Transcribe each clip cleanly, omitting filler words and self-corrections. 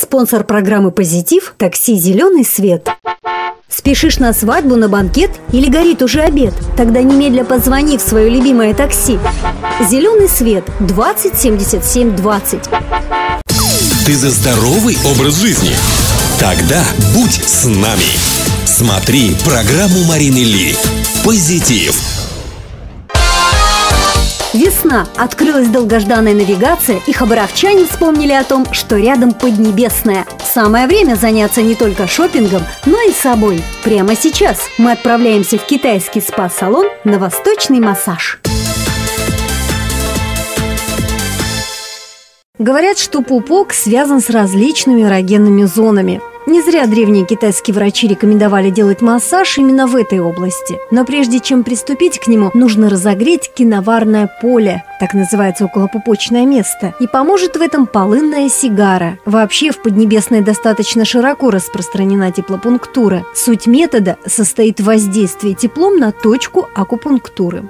Спонсор программы «Позитив» – такси «Зеленый свет». Спешишь на свадьбу, на банкет или горит уже обед? Тогда немедля позвони в свое любимое такси. «Зеленый свет» 20 77 20. Ты за здоровый образ жизни? Тогда будь с нами. Смотри программу Марины Ли «Позитив». Весна. Открылась долгожданная навигация, и хабаровчане вспомнили о том, что рядом Поднебесная. Самое время заняться не только шопингом, но и собой. Прямо сейчас мы отправляемся в китайский спа-салон на восточный массаж. Говорят, что пупок связан с различными эрогенными зонами. Не зря древние китайские врачи рекомендовали делать массаж именно в этой области. Но прежде чем приступить к нему, нужно разогреть киноварное поле, так называется околопупочное место. И поможет в этом полынная сигара. Вообще в Поднебесной достаточно широко распространена теплопунктура. Суть метода состоит в воздействии теплом на точку акупунктуры.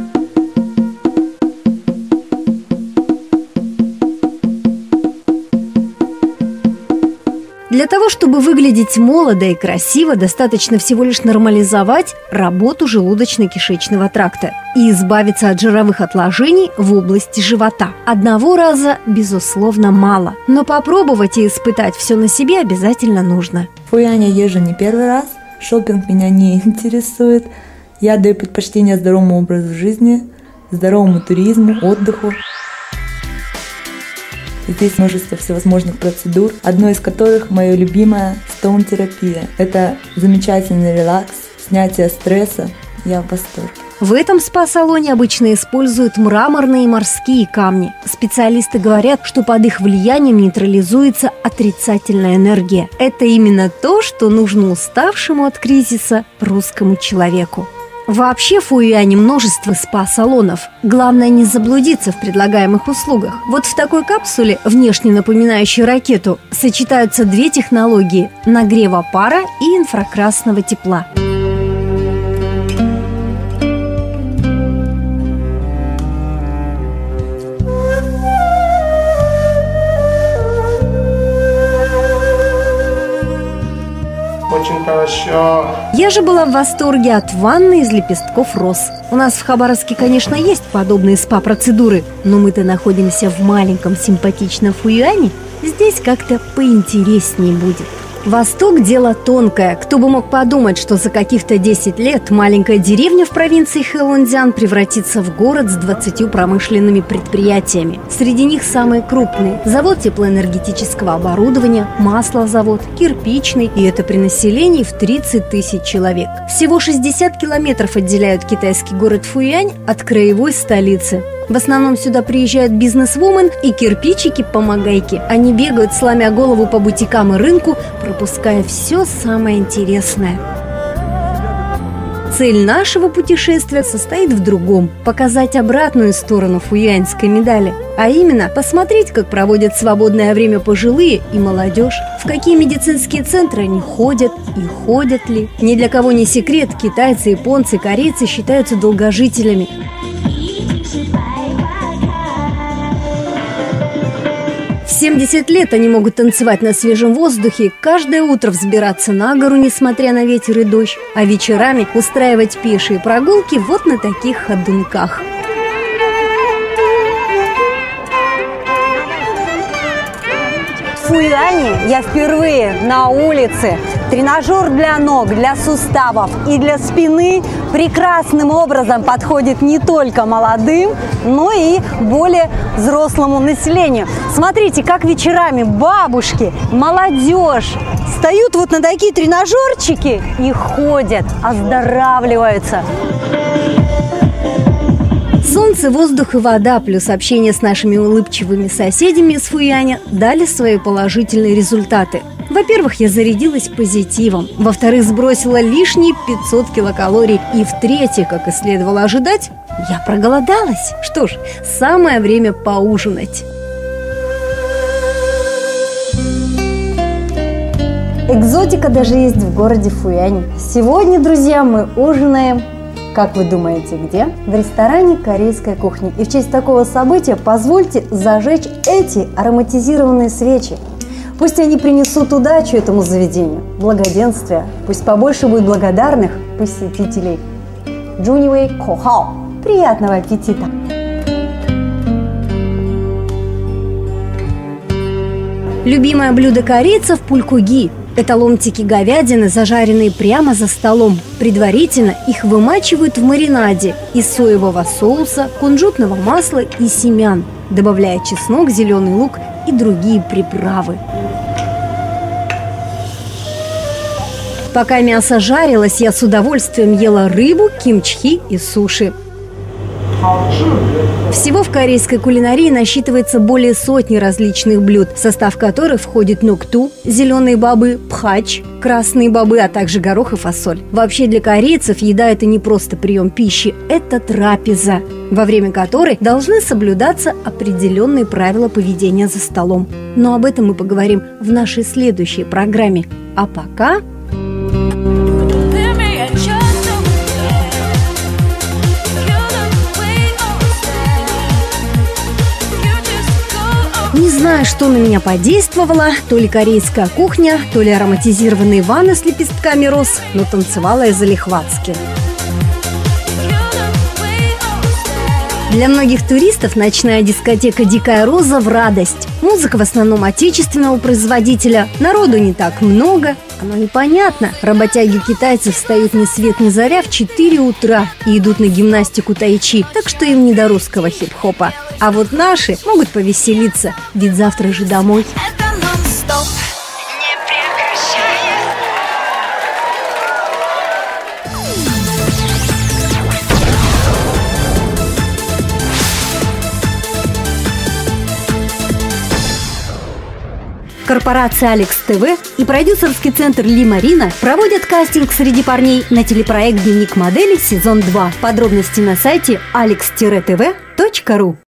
Для того, чтобы выглядеть молодо и красиво, достаточно всего лишь нормализовать работу желудочно-кишечного тракта и избавиться от жировых отложений в области живота. Одного раза, безусловно, мало, но попробовать и испытать все на себе обязательно нужно. В Фуяне езжу не первый раз, шопинг меня не интересует. Я даю предпочтение здоровому образу жизни, здоровому туризму, отдыху. Здесь множество всевозможных процедур, одной из которых моя любимая стоун-терапия. Это замечательный релакс, снятие стресса. Я в восторге. В этом спа-салоне обычно используют мраморные и морские камни. Специалисты говорят, что под их влиянием нейтрализуется отрицательная энергия. Это именно то, что нужно уставшему от кризиса русскому человеку. Вообще в Фуюане множество спа-салонов. Главное не заблудиться в предлагаемых услугах. Вот в такой капсуле, внешне напоминающей ракету, сочетаются две технологии – нагрева пара и инфракрасного тепла. Очень хорошо. Я же была в восторге от ванны из лепестков роз. У нас в Хабаровске, конечно, есть подобные спа-процедуры, но мы-то находимся в маленьком симпатичном Фуюане. Здесь как-то поинтереснее будет. Восток – дело тонкое. Кто бы мог подумать, что за каких-то 10 лет маленькая деревня в провинции Хэлонцзян превратится в город с 20 промышленными предприятиями. Среди них самые крупные – завод теплоэнергетического оборудования, маслозавод, кирпичный, и это при населении в 30 тысяч человек. Всего 60 километров отделяют китайский город Фуюань от краевой столицы. В основном сюда приезжают бизнесвумен и кирпичики-помогайки. Они бегают, сломя голову по бутикам и рынку, пропуская все самое интересное. Цель нашего путешествия состоит в другом – показать обратную сторону фуюаньской медали. А именно, посмотреть, как проводят свободное время пожилые и молодежь, в какие медицинские центры они ходят и ходят ли. Ни для кого не секрет, китайцы, японцы, корейцы считаются долгожителями. В 70 лет они могут танцевать на свежем воздухе, каждое утро взбираться на гору, несмотря на ветер и дождь, а вечерами устраивать пешие прогулки вот на таких ходунках. В Фуюане я впервые на улице. Тренажер для ног, для суставов и для спины прекрасным образом подходит не только молодым, но и более взрослому населению. Смотрите, как вечерами бабушки, молодежь встают вот на такие тренажерчики и ходят, оздоравливаются. Солнце, воздух и вода плюс общение с нашими улыбчивыми соседями из Фуюаня дали свои положительные результаты. Во-первых, я зарядилась позитивом. Во-вторых, сбросила лишние 500 килокалорий. И в-третьих, как и следовало ожидать, я проголодалась. Что ж, самое время поужинать. Экзотика даже есть в городе Фуюань. Сегодня, друзья, мы ужинаем, как вы думаете, где? В ресторане корейской кухни. И в честь такого события позвольте зажечь эти ароматизированные свечи. Пусть они принесут удачу этому заведению, благоденствие. Пусть побольше будет благодарных посетителей. Джунивэй Кохао. Приятного аппетита! Любимое блюдо корейцев – пулькуги. Это ломтики говядины, зажаренные прямо за столом. Предварительно их вымачивают в маринаде из соевого соуса, кунжутного масла и семян, добавляя чеснок, зеленый лук и другие приправы. Пока мясо жарилось, я с удовольствием ела рыбу, кимчхи и суши. Всего в корейской кулинарии насчитывается более сотни различных блюд, в состав которых входит нукту, зеленые бобы, пхач, красные бобы, а также горох и фасоль. Вообще для корейцев еда – это не просто прием пищи, это трапеза, во время которой должны соблюдаться определенные правила поведения за столом. Но об этом мы поговорим в нашей следующей программе. А пока… Не знаю, что на меня подействовало, то ли корейская кухня, то ли ароматизированные ванны с лепестками роз, но танцевала я залихватски. Для многих туристов ночная дискотека «Дикая роза» в радость. Музыка в основном отечественного производителя, народу не так много. Оно непонятно. Работяги-китайцы встают ни свет ни заря в 4 утра и идут на гимнастику тайчи, так что им не до русского хип-хопа. А вот наши могут повеселиться, ведь завтра же домой. Это нон-стоп, не прекращая. Корпорация Алекс ТВ и продюсерский центр Ли Марина проводят кастинг среди парней на телепроект «Дневник модели» сезон 2. Подробности на сайте alex-tv.ru.